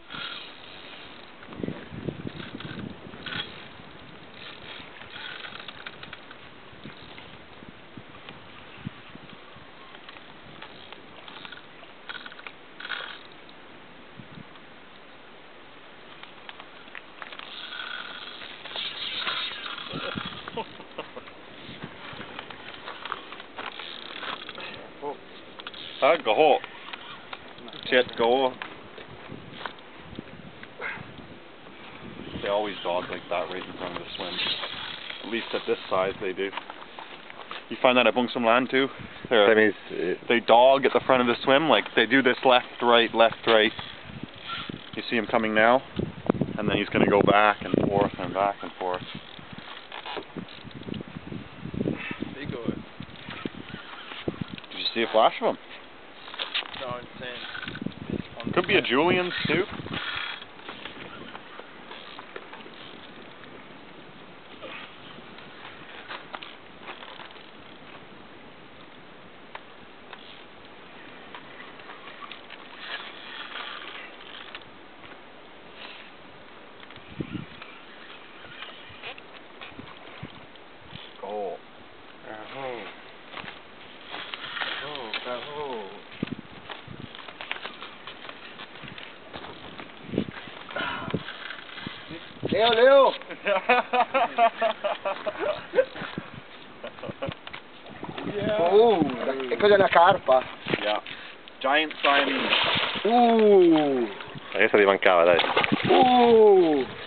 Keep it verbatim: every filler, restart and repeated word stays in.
Ah, go. Shit, go. They always dog like that right in front of the swim. At least at this size they do. You find that at Bungsum Land too? Siamese, uh, they dog at the front of the swim, like they do this left, right, left, right. You see him coming now, and then he's going to go back and forth and back and forth. Big boy. Did you see a flash of him? No, I'm saying. Could be a Julian's too. Go. Aho. Aho, aho. Leo, Leo! Yeah. Oh, e cos'è una carpa? Yeah. Giant Siamese. Uh! Questa ti mancava, dai. Uh!